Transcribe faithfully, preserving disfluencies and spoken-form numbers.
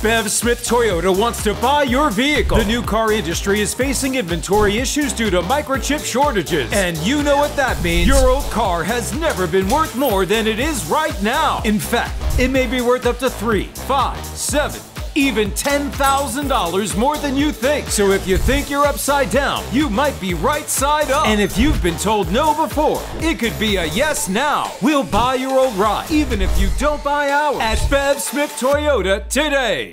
Bev Smith Toyota wants to buy your vehicle. The new car industry is facing inventory issues due to microchip shortages. And you know what that means. Your old car has never been worth more than it is right now. In fact, it may be worth up to three, five, seven, even ten thousand dollars more than you think. So if you think you're upside down, you might be right side up. And if you've been told no before, it could be a yes now. We'll buy your old ride, even if you don't buy ours. At Bev Smith Toyota today.